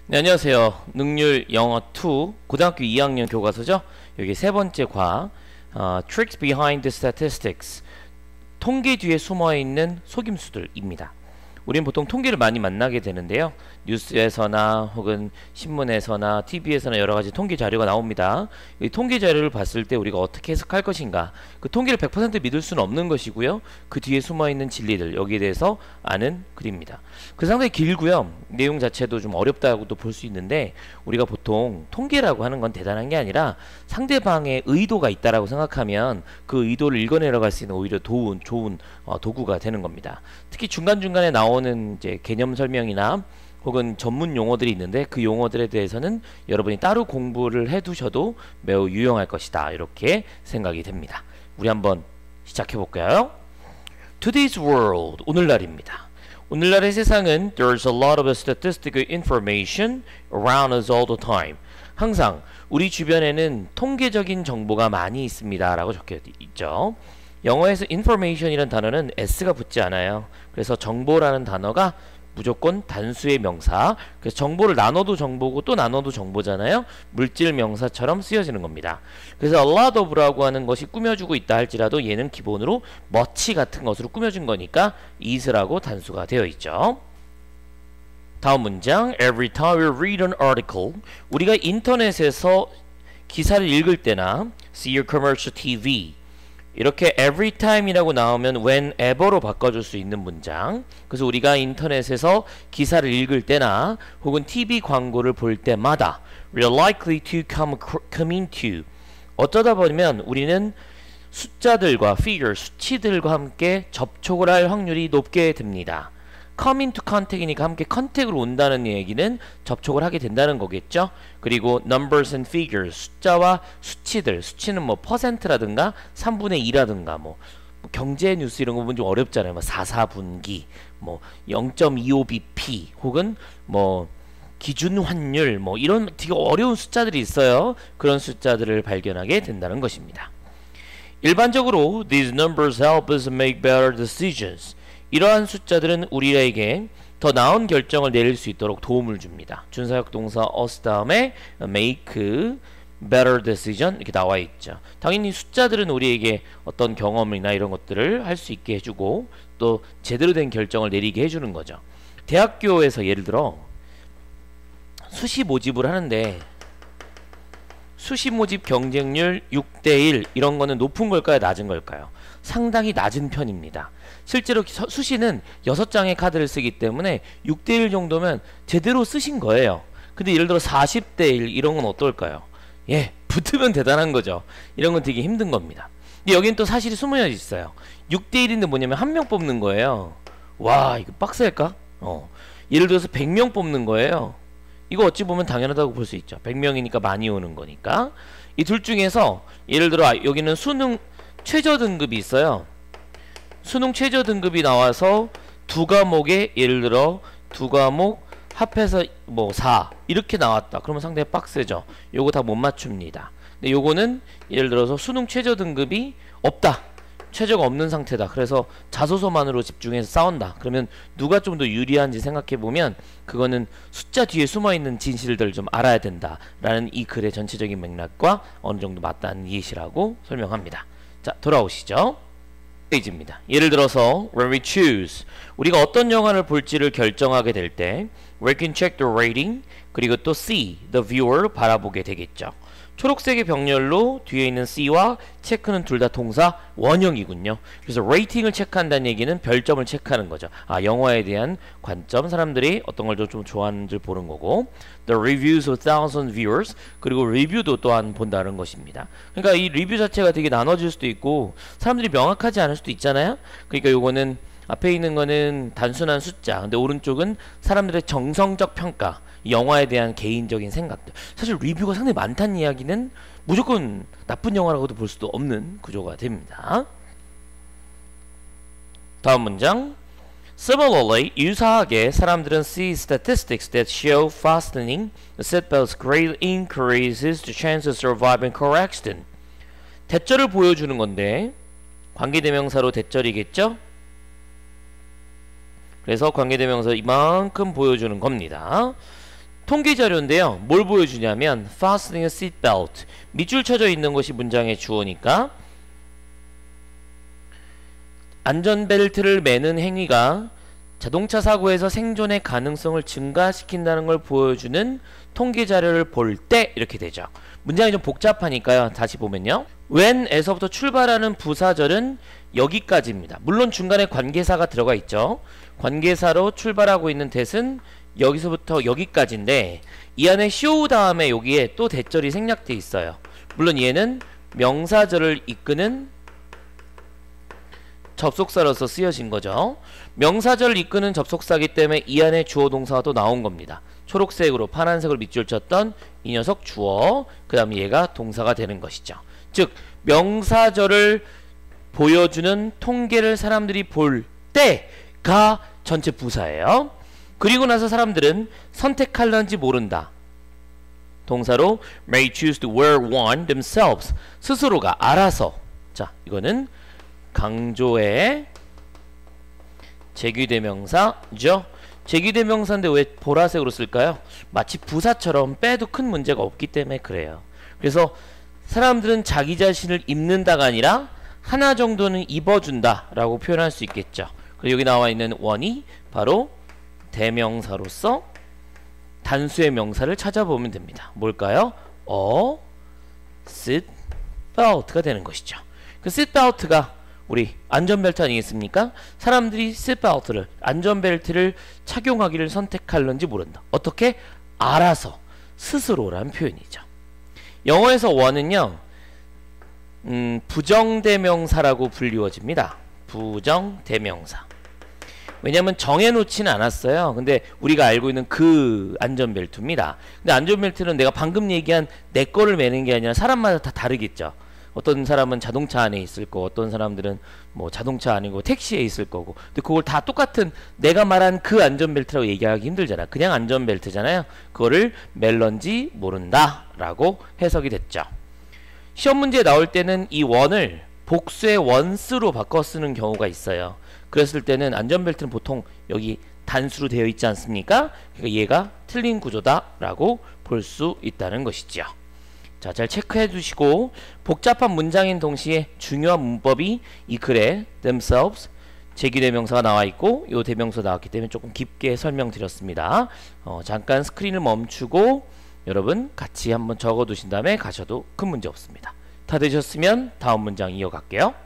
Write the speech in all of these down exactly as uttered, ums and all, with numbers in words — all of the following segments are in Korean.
네, 안녕하세요. 능률 영어 이 고등학교 이 학년 교과서죠. 여기 세 번째 과 어, Tricks Behind Statistics, 통계 뒤에 숨어있는 속임수들입니다. 우리는 보통 통계를 많이 만나게 되는데요. 뉴스에서나 혹은 신문에서나 티비에서나 여러가지 통계 자료가 나옵니다. 이 통계 자료를 봤을 때 우리가 어떻게 해석할 것인가, 그 통계를 백 퍼센트 믿을 수는 없는 것이고요. 그 뒤에 숨어있는 진리들, 여기에 대해서 아는 글입니다. 그 상당히 길고요. 내용 자체도 좀 어렵다고도 볼 수 있는데, 우리가 보통 통계라고 하는 건 대단한 게 아니라 상대방의 의도가 있다라고 생각하면 그 의도를 읽어내려갈 수 있는 오히려 좋은, 좋은 어, 도구가 되는 겁니다. 특히 중간중간에 나오는 이제 개념 설명이나 혹은 전문 용어들이 있는데, 그 용어들에 대해서는 여러분이 따로 공부를 해두셔도 매우 유용할 것이다, 이렇게 생각이 됩니다. 우리 한번 시작해 볼까요? Today's world, 오늘날입니다. 오늘날의 세상은 There's a lot of statistical information around us all the time. 항상 우리 주변에는 통계적인 정보가 많이 있습니다 라고 적혀 있죠. 영어에서 information이라는 단어는 s가 붙지 않아요. 그래서 정보라는 단어가 무조건 단수의 명사, 그래서 정보를 나눠도 정보고 또 나눠도 정보잖아요. 물질 명사처럼 쓰여지는 겁니다. 그래서 a lot of라고 하는 것이 꾸며주고 있다 할지라도 얘는 기본으로 much 같은 것으로 꾸며준 거니까 is라고 단수가 되어 있죠. 다음 문장, every time we read an article, 우리가 인터넷에서 기사를 읽을 때나 see your commercial 티비, 이렇게 every time이라고 나오면 whenever로 바꿔줄 수 있는 문장. 그래서 우리가 인터넷에서 기사를 읽을 때나 혹은 티비 광고를 볼 때마다 we are likely to come, come into, 어쩌다 보면 우리는 숫자들과 figure, 수치들과 함께 접촉을 할 확률이 높게 됩니다. come into contact이니까 함께 컨택으로 온다는 얘기는 접촉을 하게 된다는 거겠죠. 그리고 numbers and figures, 숫자와 수치들, 수치는 뭐 퍼센트라든가 삼분의 이라든가 뭐, 뭐 경제 뉴스 이런 거 보면 좀 어렵잖아요. 뭐 사사분기, 뭐 영 점 이오 비피 혹은 뭐 기준 환율, 뭐 이런 되게 어려운 숫자들이 있어요. 그런 숫자들을 발견하게 된다는 것입니다. 일반적으로 these numbers help us make better decisions. 이러한 숫자들은 우리에게 더 나은 결정을 내릴 수 있도록 도움을 줍니다. 준사역 동사 us 다음에 make better decision 이렇게 나와 있죠. 당연히 숫자들은 우리에게 어떤 경험이나 이런 것들을 할 수 있게 해주고 또 제대로 된 결정을 내리게 해주는 거죠. 대학교에서 예를 들어 수시 모집을 하는데 수시 모집 경쟁률 육 대 일 이런 거는 높은 걸까요? 낮은 걸까요? 상당히 낮은 편입니다. 실제로 수시는 여섯 장의 카드를 쓰기 때문에 육 대 일 정도면 제대로 쓰신 거예요. 근데 예를 들어 사십 대 일 이런 건 어떨까요? 예, 붙으면 대단한 거죠. 이런 건 되게 힘든 겁니다. 근데 여기는 또 사실이 숨어져 있어요. 육 대 일인데 뭐냐면 한 명 뽑는 거예요. 와, 이거 빡셀까? 어. 예를 들어서 백 명 뽑는 거예요. 이거 어찌 보면 당연하다고 볼 수 있죠. 백 명이니까 많이 오는 거니까. 이 둘 중에서 예를 들어 여기는 수능 최저 등급이 있어요. 수능 최저 등급이 나와서 두 과목에 예를 들어 두 과목 합해서 뭐 사 이렇게 나왔다. 그러면 상당히 빡세죠. 요거 다 못 맞춥니다. 근데 요거는 예를 들어서 수능 최저 등급이 없다. 최저가 없는 상태다. 그래서 자소서만으로 집중해서 싸운다. 그러면 누가 좀 더 유리한지 생각해보면 그거는 숫자 뒤에 숨어있는 진실들을 좀 알아야 된다 라는 이 글의 전체적인 맥락과 어느 정도 맞다는 예시라고 설명합니다. 자, 돌아오시죠. 페이지입니다. 예를 들어서 when we choose, 우리가 어떤 영화를 볼지를 결정하게 될 때 we can check the rating, 그리고 또 see, the viewer, 바라보게 되겠죠. 초록색의 병렬로 뒤에 있는 C와 체크는 둘 다 동사 원형이군요. 그래서 레이팅을 체크한다는 얘기는 별점을 체크하는 거죠. 아, 영화에 대한 관점, 사람들이 어떤 걸 좀 좋아하는지 보는 거고, the reviews of thousand viewers, 그리고 리뷰도 또한 본다는 것입니다. 그러니까 이 리뷰 자체가 되게 나눠질 수도 있고 사람들이 명확하지 않을 수도 있잖아요. 그러니까 요거는 앞에 있는 거는 단순한 숫자, 근데 오른쪽은 사람들의 정성적 평가, 영화에 대한 개인적인 생각들. 사실 리뷰가 상당히 많다는 이야기는 무조건 나쁜 영화라고도 볼 수도 없는 구조가 됩니다. 다음 문장. Similarly, 유사하게 사람들은 see statistics that show fastening the seatbelts greatly increases the chance of surviving car accident. 대절을 보여주는 건데 관계대명사로 대절이겠죠? 그래서 관계대명사 이만큼 보여주는 겁니다. 통계 자료인데요. 뭘 보여주냐면 fastening a seat belt. 밑줄 쳐져 있는 것이 문장의 주어니까 안전벨트를 매는 행위가 자동차 사고에서 생존의 가능성을 증가시킨다는 걸 보여주는 통계 자료를 볼 때 이렇게 되죠. 문장이 좀 복잡하니까요. 다시 보면요. when에서부터 출발하는 부사절은 여기까지입니다. 물론 중간에 관계사가 들어가 있죠. 관계사로 출발하고 있는 that은 여기서부터 여기까지인데 이 안에 show 다음에 여기에 또 대절이 생략돼 있어요. 물론 얘는 명사절을 이끄는 접속사로서 쓰여진 거죠. 명사절을 이끄는 접속사이기 때문에 이 안에 주어 동사가 또 나온 겁니다. 초록색으로 파란색으로 밑줄 쳤던 이 녀석 주어, 그 다음에 얘가 동사가 되는 것이죠. 즉 명사절을 보여주는 통계를 사람들이 볼 때가 전체 부사예요. 그리고 나서 사람들은 선택할런지 모른다. 동사로 may choose to wear one themselves. 스스로가 알아서. 자, 이거는 강조의 제귀대명사죠. 제귀대명사인데 왜 보라색으로 쓸까요? 마치 부사처럼 빼도 큰 문제가 없기 때문에 그래요. 그래서 사람들은 자기 자신을 입는다가 아니라 하나 정도는 입어준다 라고 표현할 수 있겠죠. 그리고 여기 나와 있는 one이 바로 대명사로서 단수의 명사를 찾아보면 됩니다. 뭘까요? 어, seat belt가 되는 것이죠. 그 seat belt가 우리 안전벨트 아니겠습니까? 사람들이 seatbelt를 안전벨트를 착용하기를 선택할는지 모른다. 어떻게? 알아서 스스로란 표현이죠. 영어에서 one은요 음, 부정대명사라고 불리워집니다. 부정대명사. 왜냐면 정해놓지는 않았어요. 근데 우리가 알고 있는 그 안전벨트입니다. 근데 안전벨트는 내가 방금 얘기한 내 거를 매는 게 아니라 사람마다 다 다르겠죠. 어떤 사람은 자동차 안에 있을 거고 어떤 사람들은 뭐 자동차 아니고 택시에 있을 거고 근데 그걸 다 똑같은 내가 말한 그 안전벨트라고 얘기하기 힘들잖아. 그냥 안전벨트잖아요. 그거를 멜런지 모른다 라고 해석이 됐죠. 시험 문제에 나올 때는 이 원을 복수의 원스로 바꿔 쓰는 경우가 있어요. 그랬을 때는 안전벨트는 보통 여기 단수로 되어 있지 않습니까? 그러니까 얘가 틀린 구조다 라고 볼 수 있다는 것이죠. 자, 잘 체크해 두시고 복잡한 문장인 동시에 중요한 문법이 이 글에 themselves 제귀대명사가 나와 있고 요 대명사 나왔기 때문에 조금 깊게 설명드렸습니다. 어, 잠깐 스크린을 멈추고 여러분 같이 한번 적어 두신 다음에 가셔도 큰 문제 없습니다. 다 되셨으면 다음 문장 이어갈게요.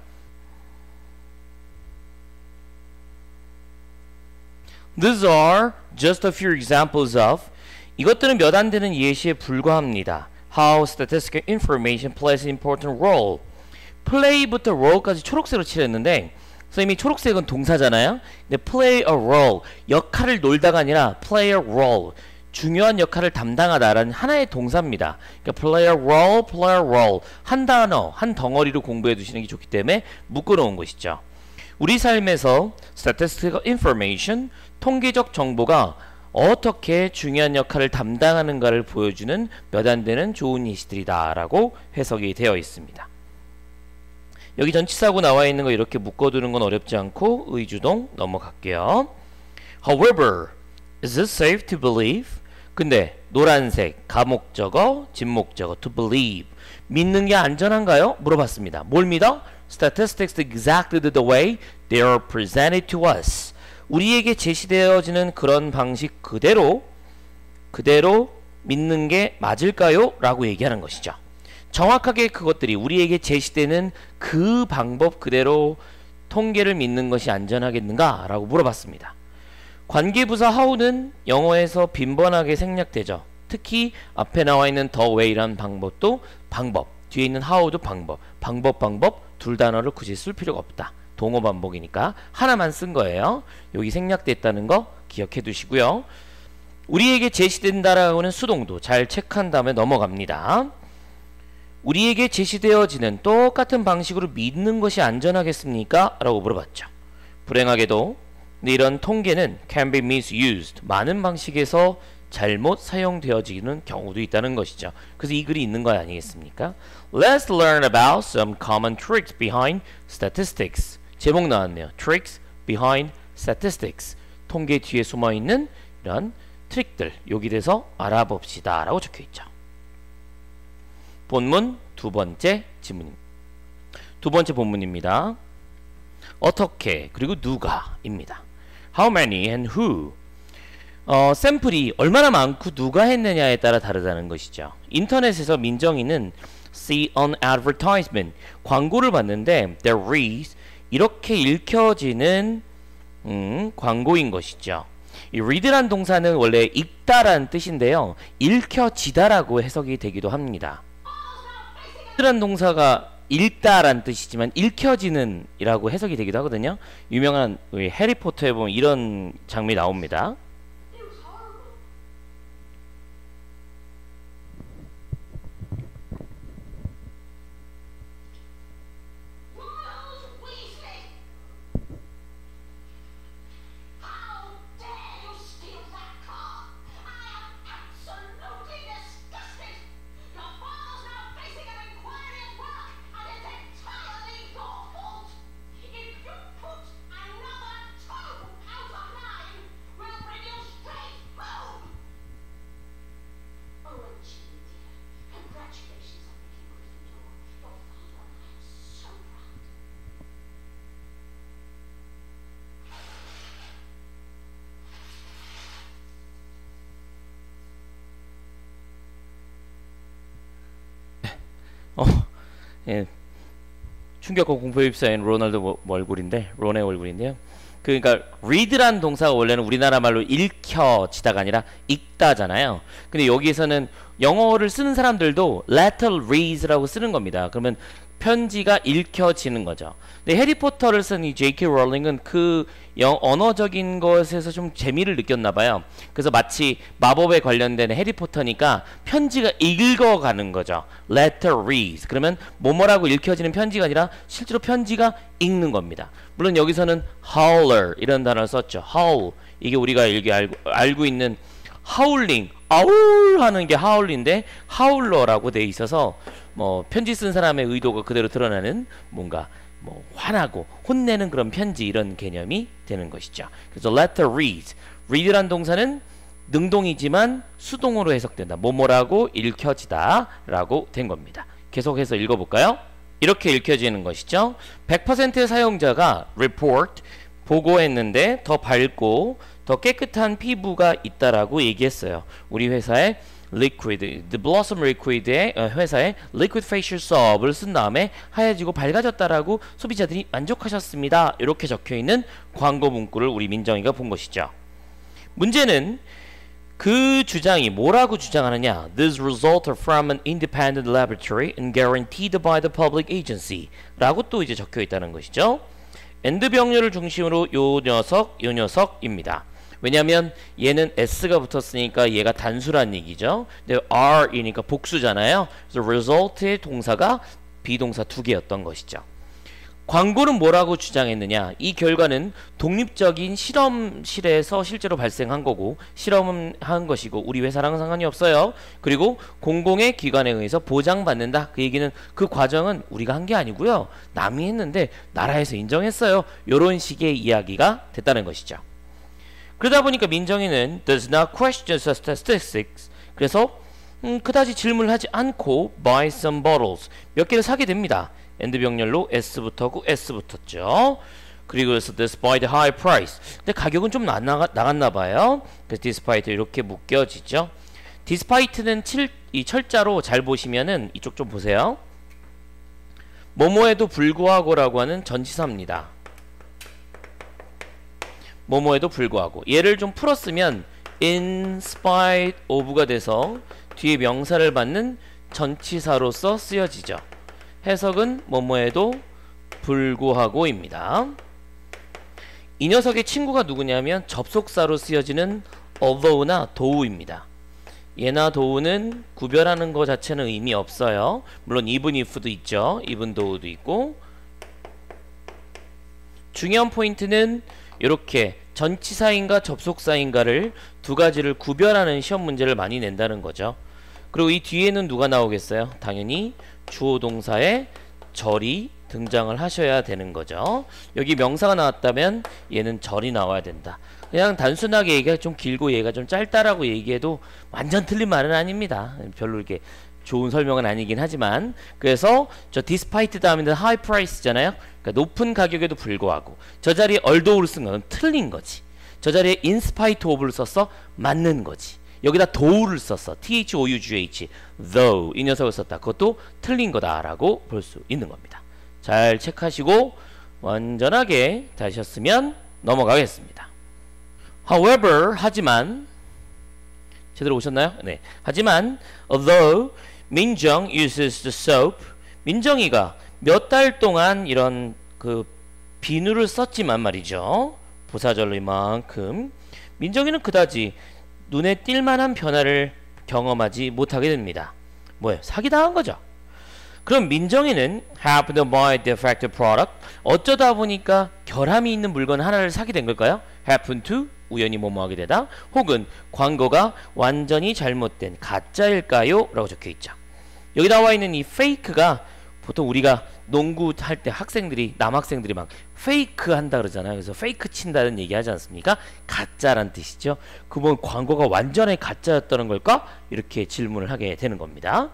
These are just a few examples of 이것들은 몇 안 되는 예시에 불과합니다. How statistical information plays an important role. play부터 role까지 초록색으로 칠했는데 선생님이 초록색은 동사잖아요. 근데 play a role 역할을 놀다가 아니라 play a role 중요한 역할을 담당하다라는 하나의 동사입니다. 그러니까 play a role, play a role 한 단어, 한 덩어리로 공부해 두시는 게 좋기 때문에 묶어놓은 것이죠. 우리 삶에서 statistical information 통계적 정보가 어떻게 중요한 역할을 담당하는가를 보여주는 몇 안 되는 좋은 예시들이다 라고 해석이 되어 있습니다. 여기 전치사고 나와 있는 거 이렇게 묶어두는 건 어렵지 않고 의주동 넘어갈게요. However, is it safe to believe? 근데 노란색 가목적어, 진목적어 to believe 믿는 게 안전한가요? 물어봤습니다. 뭘 믿어? Statistics exactly the way they are presented to us. 우리에게 제시되어지는 그런 방식 그대로 그대로 믿는 게 맞을까요? 라고 얘기하는 것이죠. 정확하게 그것들이 우리에게 제시되는 그 방법 그대로 통계를 믿는 것이 안전하겠는가? 라고 물어봤습니다. 관계부사 how는 영어에서 빈번하게 생략되죠. 특히 앞에 나와 있는 the way라는 방법도 방법, 뒤에 있는 how도 방법, 방법 방법 둘 단어를 굳이 쓸 필요가 없다. 동어 반복이니까 하나만 쓴 거예요. 여기 생략됐다는 거 기억해 두시고요. 우리에게 제시된다라고 하는 수동도 잘 체크한 다음에 넘어갑니다. 우리에게 제시되어지는 똑같은 방식으로 믿는 것이 안전하겠습니까? 라고 물어봤죠. 불행하게도 근데 이런 통계는 can be misused 많은 방식에서 잘못 사용되어지는 경우도 있다는 것이죠. 그래서 이 글이 있는 거 아니겠습니까? Let's learn about some common tricks behind statistics. 제목 나왔네요. Tricks behind statistics. 통계 뒤에 숨어있는 이런 트릭들 여기 대해서 알아봅시다 라고 적혀있죠. 본문 두 번째 지문입니다. 두 번째 본문입니다. 어떻게 그리고 누가 입니다. How many and who. 어, 샘플이 얼마나 많고 누가 했느냐에 따라 다르다는 것이죠. 인터넷에서 민정이는 see an advertisement 광고를 봤는데 there is 이렇게 읽혀지는 음, 광고인 것이죠. 이 read란 동사는 원래 읽다라는 뜻인데요. 읽혀지다라고 해석이 되기도 합니다. read란 동사가 읽다라는 뜻이지만 읽혀지는 이라고 해석이 되기도 하거든요. 유명한 우리 해리포터에 보면 이런 장면이 나옵니다. 어, 예, 충격과 공포에 휩싸인 로널드 얼굴인데, 론의 얼굴인데요. 그러니까 read란 동사가 원래는 우리나라 말로 읽혀지다가 아니라 읽다잖아요. 근데 여기에서는 영어를 쓰는 사람들도 letter reads라고 쓰는 겁니다. 그러면 편지가 읽혀지는 거죠. 근데 해리포터를 쓴 이 제이 케이 롤링은 그 영, 언어적인 것에서 좀 재미를 느꼈나 봐요. 그래서 마치 마법에 관련된 해리포터니까 편지가 읽어가는 거죠. letter reads. 그러면 뭐뭐라고 읽혀지는 편지가 아니라 실제로 편지가 읽는 겁니다. 물론 여기서는 howler 이런 단어를 썼죠. howl. 이게 우리가 일개 알고, 알고 있는 howling, 아울 하는 게 howl인데 howler라고 돼 있어서 뭐 편지 쓴 사람의 의도가 그대로 드러나는 뭔가 뭐 화나고 혼내는 그런 편지 이런 개념이 되는 것이죠. 그래서 letter reads. read란 동사는 능동이지만 수동으로 해석된다. 뭐뭐라고 읽혀지다 라고 된 겁니다. 계속해서 읽어볼까요? 이렇게 읽혀지는 것이죠. 백 퍼센트의 사용자가 report 보고했는데 더 밝고 더 깨끗한 피부가 있다라고 얘기했어요. 우리 회사에 liquid, the blossom liquid의 회사에 liquid facial soap을 쓴 다음에 하얘지고 밝아졌다라고 소비자들이 만족하셨습니다. 이렇게 적혀있는 광고 문구를 우리 민정이가 본 것이죠. 문제는 그 주장이 뭐라고 주장하느냐? This resulted from an independent laboratory and guaranteed by the public agency 라고 또 이제 적혀있다는 것이죠. 엔드 병렬을 중심으로 요 녀석, 요 녀석입니다. 왜냐면 얘는 s가 붙었으니까 얘가 단수란 얘기죠. 근데 are이니까 복수잖아요. 그래서 result의 동사가 비동사 두 개였던 것이죠. 광고는 뭐라고 주장했느냐? 이 결과는 독립적인 실험실에서 실제로 발생한 거고 실험은 한 것이고 우리 회사랑은 상관이 없어요. 그리고 공공의 기관에 의해서 보장받는다. 그 얘기는 그 과정은 우리가 한 게 아니고요. 남이 했는데 나라에서 인정했어요. 이런 식의 이야기가 됐다는 것이죠. 그러다 보니까 민정이는 does not question the statistics. 그래서 음, 그다지 질문을 하지 않고 buy some bottles. 몇 개를 사게 됩니다. 엔드 병렬로 S 붙었고 S 붙었죠. 그리고 그래서 despite the high price. 근데 가격은 좀 안 나가, 나갔나 봐요. 그래서 despite 이렇게 묶여지죠. despite는 칠, 이 철자로 잘 보시면은 이쪽 좀 보세요. 뭐뭐에도 불구하고라고 하는 전치사입니다. 뭐뭐에도 불구하고. 얘를 좀 풀었으면 in spite of가 돼서 뒤에 명사를 받는 전치사로서 쓰여지죠. 해석은 뭐뭐에도 불구하고입니다. 이 녀석의 친구가 누구냐면 접속사로 쓰여지는 although나 though입니다. 얘나 though는 구별하는 것 자체는 의미 없어요. 물론 even if도 있죠. even though도 있고. 중요한 포인트는 이렇게 전치사인가 접속사인가를 두 가지를 구별하는 시험 문제를 많이 낸다는 거죠. 그리고 이 뒤에는 누가 나오겠어요? 당연히 주어 동사의 절이 등장을 하셔야 되는 거죠. 여기 명사가 나왔다면 얘는 절이 나와야 된다. 그냥 단순하게 얘기가 좀 길고 얘가 좀 짧다라고 얘기해도 완전 틀린 말은 아닙니다. 별로 이렇게 좋은 설명은 아니긴 하지만, 그래서 저 despite 다음에는 high price잖아요. 그러니까 높은 가격에도 불구하고, 저 자리에 although를 쓴 거는 틀린 거지. 저 자리에 in spite of를 썼어, 맞는 거지. 여기다 though를 썼어, though, though 이 녀석을 썼다, 그것도 틀린 거다라고 볼 수 있는 겁니다. 잘 체크하시고 완전하게 다셨으면 넘어가겠습니다. However, 하지만, 제대로 오셨나요? 네. 하지만 although 민정 uses the soap, 민정이가 몇 달 동안 이런 그 비누를 썼지만 말이죠. 보사절로 이만큼 민정이는 그다지 눈에 띌 만한 변화를 경험하지 못하게 됩니다. 뭐예요? 사기당한 거죠. 그럼 민정이는 happened to buy defective product, 어쩌다 보니까 결함이 있는 물건 하나를 사게 된 걸까요? happen to, 우연히 뭐뭐하게 되다, 혹은 광고가 완전히 잘못된 가짜일까요? 라고 적혀있죠. 여기 나와 있는 이 fake가 보통 우리가 농구 할 때 학생들이, 남학생들이 막 페이크 한다 그러잖아요. 그래서 페이크 친다는 얘기 하지 않습니까? 가짜란 뜻이죠. 그건 광고가 완전히 가짜였다는 걸까? 이렇게 질문을 하게 되는 겁니다.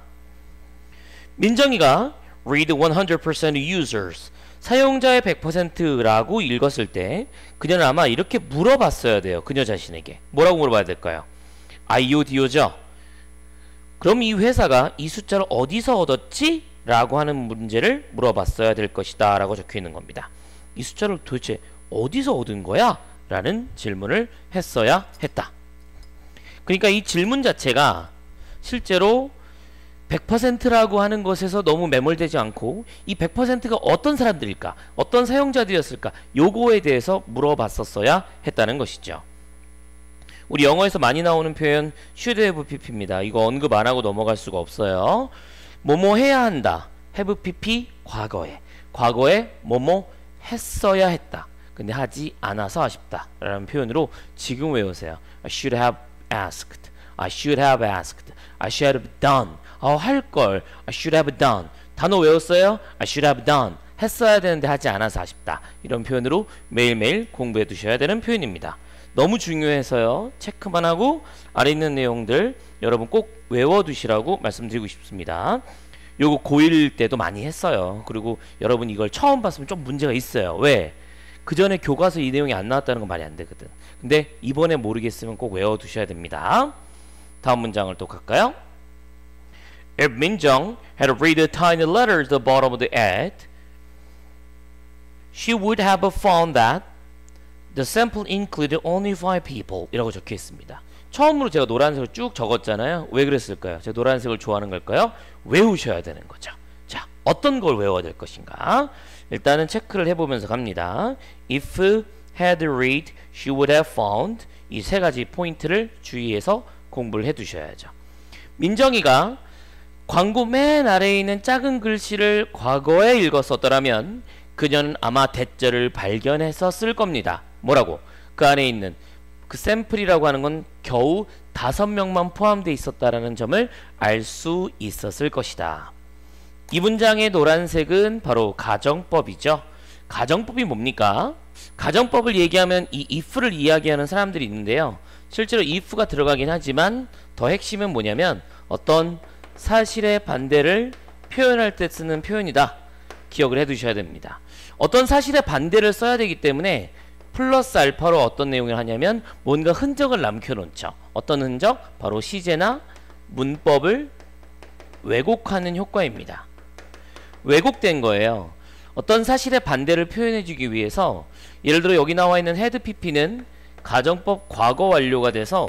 민정이가 read one hundred percent users, 사용자의 백 퍼센트라고 읽었을 때 그녀는 아마 이렇게 물어봤어야 돼요. 그녀 자신에게 뭐라고 물어봐야 될까요? 아이오디오죠. 그럼 이 회사가 이 숫자를 어디서 얻었지? 라고 하는 문제를 물어봤어야 될 것이다 라고 적혀있는 겁니다. 이 숫자를 도대체 어디서 얻은 거야? 라는 질문을 했어야 했다. 그러니까 이 질문 자체가 실제로 백 퍼센트라고 하는 것에서 너무 매몰되지 않고, 이 백 퍼센트가 어떤 사람들일까? 어떤 사용자들이었을까? 요거에 대해서 물어봤었어야 했다는 것이죠. 우리 영어에서 많이 나오는 표현 should have pp입니다. 이거 언급 안 하고 넘어갈 수가 없어요. 뭐뭐 해야 한다. have pp 과거에. 과거에 뭐뭐 했어야 했다. 근데 하지 않아서 아쉽다. 라는 표현으로 지금 외우세요. I should have asked. I should have asked. I should have done. 어, 할걸. I should have done. 단어 외웠어요? I should have done. 했어야 되는데 하지 않아서 아쉽다. 이런 표현으로 매일매일 공부해 두셔야 되는 표현입니다. 너무 중요해서요. 체크만 하고 아래 있는 내용들 여러분 꼭 외워두시라고 말씀드리고 싶습니다. 요거 고일 때도 많이 했어요. 그리고 여러분 이걸 처음 봤으면 좀 문제가 있어요. 왜? 그 전에 교과서 이 내용이 안 나왔다는 건 말이 안 되거든. 근데 이번에 모르겠으면 꼭 외워두셔야 됩니다. 다음 문장을 또 갈까요? If Minjung had read the tiny letters at the bottom of the ad, she would have found that the sample included only five people 이라고 적혀 있습니다. 처음으로 제가 노란색을 쭉 적었잖아요. 왜 그랬을까요? 제가 노란색을 좋아하는 걸까요? 외우셔야 되는 거죠. 자, 어떤 걸 외워야 될 것인가? 일단은 체크를 해보면서 갑니다. If had read, she would have found. 이 세 가지 포인트를 주의해서 공부를 해두셔야죠. 민정이가 광고 맨 아래에 있는 작은 글씨를 과거에 읽었었더라면 그녀는 아마 대절을 발견해서 쓸 겁니다. 뭐라고? 그 안에 있는 그 샘플이라고 하는 건 겨우 다섯 명만 포함되어 있었다라는 점을 알 수 있었을 것이다. 이 문장의 노란색은 바로 가정법이죠. 가정법이 뭡니까? 가정법을 얘기하면 이 if를 이야기하는 사람들이 있는데요. 실제로 if가 들어가긴 하지만 더 핵심은 뭐냐면 어떤 사실의 반대를 표현할 때 쓰는 표현이다. 기억을 해두셔야 됩니다. 어떤 사실의 반대를 써야 되기 때문에 플러스 알파로 어떤 내용을 하냐면 뭔가 흔적을 남겨놓죠. 어떤 흔적? 바로 시제나 문법을 왜곡하는 효과입니다. 왜곡된 거예요. 어떤 사실의 반대를 표현해주기 위해서 예를 들어 여기 나와 있는 had pp는 가정법 과거 완료가 돼서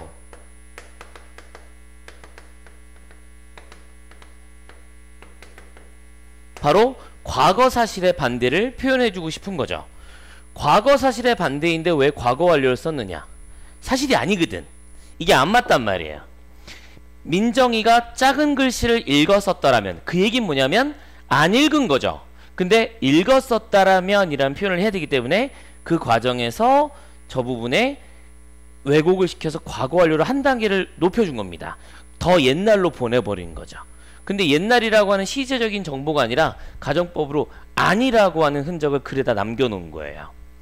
바로 과거 사실의 반대를 표현해주고 싶은 거죠. 과거 사실의 반대인데 왜 과거 완료를 썼느냐? 사실이 아니거든. 이게 안 맞단 말이에요. 민정이가 작은 글씨를 읽었었더라면 그 얘기는 뭐냐면 안 읽은 거죠. 근데 읽었었다라면 이라는 표현을 해야 되기 때문에 그 과정에서 저 부분에 왜곡을 시켜서 과거 완료를 한 단계를 높여준 겁니다. 더 옛날로 보내버린 거죠. 근데 옛날이라고 하는 시제적인 정보가 아니라 가정법으로 아니라고 하는 흔적을 글에다 남겨놓은 거예요.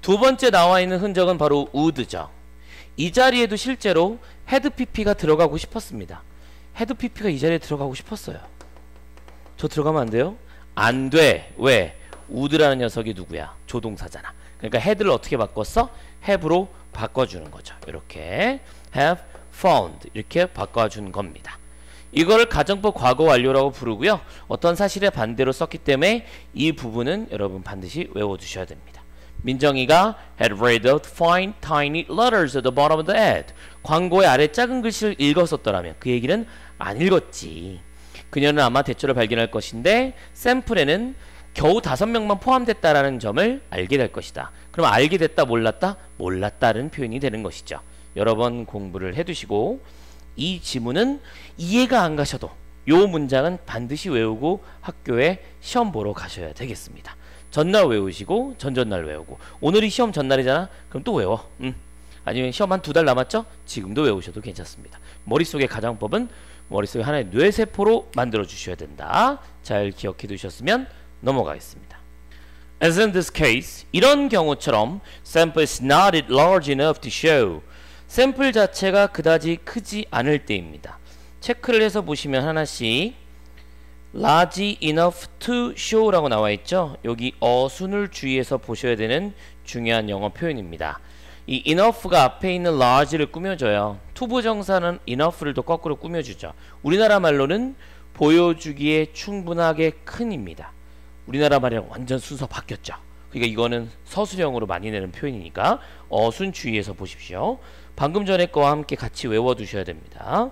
두 번째 나와 있는 흔적은 바로 would죠. 이 자리에도 실제로 had pp가 들어가고 싶었습니다. had pp가 이 자리에 들어가고 싶었어요. 저 들어가면 안 돼요? 안 돼. 왜? would라는 녀석이 누구야? 조동사잖아. 그러니까 had를 어떻게 바꿨어? have로 바꿔주는 거죠. 이렇게 have found 이렇게 바꿔주는 겁니다. 이걸 가정법 과거 완료라고 부르고요. 어떤 사실의 반대로 썼기 때문에 이 부분은 여러분 반드시 외워두셔야 됩니다. 민정이가 had read the fine tiny letters at the bottom of the ad. 광고의 아래 작은 글씨를 읽었었더라면 그 얘기는 안 읽었지. 그녀는 아마 대처를 발견할 것인데 샘플에는 겨우 다섯 명만 포함됐다라는 점을 알게 될 것이다. 그럼 알게 됐다 몰랐다? 몰랐다는 표현이 되는 것이죠. 여러 번 공부를 해두시고 이 지문은 이해가 안 가셔도 요 문장은 반드시 외우고 학교에 시험 보러 가셔야 되겠습니다. 전날 외우시고 전전날 외우고 오늘이 시험 전날이잖아? 그럼 또 외워. 음. 아니면 시험 한 두 달 남았죠? 지금도 외우셔도 괜찮습니다. 머릿속의 가정법은 머릿속에 하나의 뇌세포로 만들어 주셔야 된다. 잘 기억해 두셨으면 넘어가겠습니다. As in this case, 이런 경우처럼 sample is not large enough to show. 샘플 자체가 그다지 크지 않을 때입니다. 체크를 해서 보시면 하나씩 large enough to show라고 나와 있죠. 여기 어순을 주의해서 보셔야 되는 중요한 영어 표현입니다. 이 enough가 앞에 있는 large를 꾸며줘요. 투부정사는 enough를 또 거꾸로 꾸며주죠. 우리나라 말로는 보여주기에 충분하게 큰입니다. 우리나라 말이랑 완전 순서 바뀌었죠. 그러니까 이거는 서술형으로 많이 내는 표현이니까 어순 주의해서 보십시오. 방금 전에 거와 함께 같이 외워두셔야 됩니다.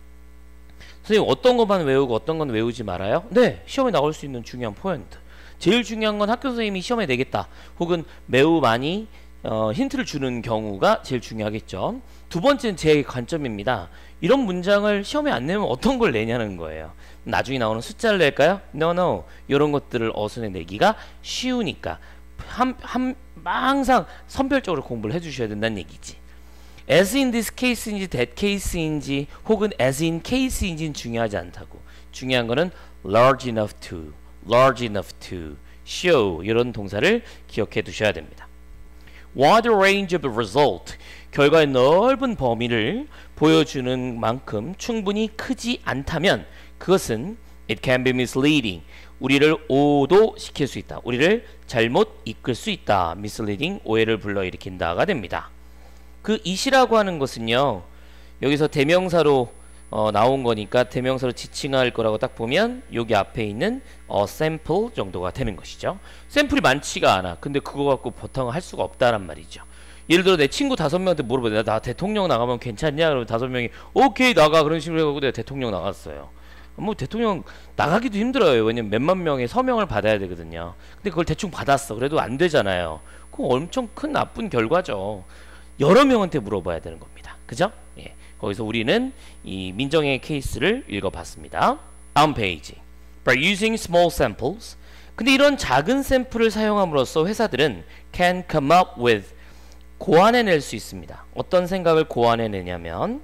선생님 어떤 것만 외우고 어떤 건 외우지 말아요? 네, 시험에 나올 수 있는 중요한 포인트. 제일 중요한 건 학교 선생님이 시험에 내겠다 혹은 매우 많이 어, 힌트를 주는 경우가 제일 중요하겠죠. 두 번째는 제 관점입니다. 이런 문장을 시험에 안 내면 어떤 걸 내냐는 거예요. 나중에 나오는 숫자를 낼까요? No, no. 이런 것들을 어순에 내기가 쉬우니까 한, 한, 항상 선별적으로 공부를 해주셔야 된다는 얘기지. as in this case인지 that case인지 혹은 as in case인지는 중요하지 않다고. 중요한 거는 large enough to, large enough to show 이런 동사를 기억해 두셔야 됩니다. wide range of result, 결과의 넓은 범위를 보여주는 만큼 충분히 크지 않다면 그것은 it can be misleading, 우리를 오도시킬 수 있다. 우리를 잘못 이끌 수 있다. misleading, 오해를 불러일으킨다가 됩니다. 그 it이라고 하는 것은요. 여기서 대명사로 어, 나온 거니까 대명사로 지칭할 거라고 딱 보면 여기 앞에 있는 어, sample 정도가 되는 것이죠. 샘플이 많지가 않아. 근데 그거 갖고 보통은 할 수가 없다란 말이죠. 예를 들어 내 친구 다섯 명한테 물어봐. 나 대통령 나가면 괜찮냐? 그러면 다섯 명이 오케이 나가. 그런 식으로 해가지고 내가 대통령 나갔어요. 뭐 대통령 나가기도 힘들어요. 왜냐면 몇만 명의 서명을 받아야 되거든요. 근데 그걸 대충 받았어. 그래도 안 되잖아요. 그거 엄청 큰 나쁜 결과죠. 여러 명한테 물어봐야 되는 겁니다. 그죠? 예. 거기서 우리는 이 민정의 케이스를 읽어봤습니다. 다음 페이지. By using small samples. 근데 이런 작은 샘플을 사용함으로써 회사들은 can come up with, 고안해낼 수 있습니다. 어떤 생각을 고안해내냐면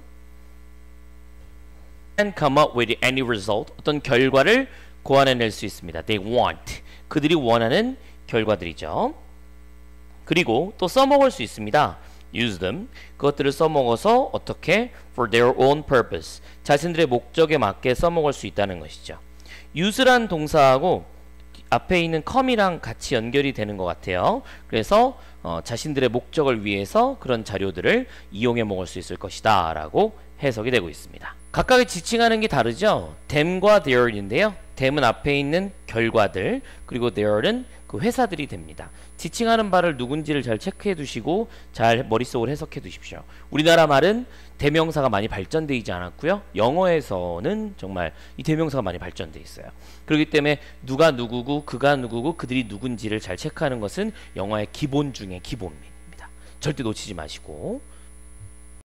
can come up with any result, 어떤 결과를 고안해낼 수 있습니다. They want, 그들이 원하는 결과들이죠. 그리고 또 써먹을 수 있습니다. use them, 그것들을 써먹어서 어떻게 for their own purpose, 자신들의 목적에 맞게 써먹을 수 있다는 것이죠. use란 동사하고 앞에 있는 come이랑 같이 연결이 되는 것 같아요. 그래서 어, 자신들의 목적을 위해서 그런 자료들을 이용해 먹을 수 있을 것이다 라고 해석이 되고 있습니다. 각각의 지칭하는 게 다르죠. them과 their인데요. them은 앞에 있는 결과들, 그리고 their는 그 회사들이 됩니다. 지칭하는 바를 누군지를 잘 체크해 두시고 잘 머릿속으로 해석해 두십시오. 우리나라 말은 대명사가 많이 발전되어 있지 않았고요. 영어에서는 정말 이 대명사가 많이 발전되어 있어요. 그렇기 때문에 누가 누구고 그가 누구고 그들이 누군지를 잘 체크하는 것은 영어의 기본 중에 기본입니다. 절대 놓치지 마시고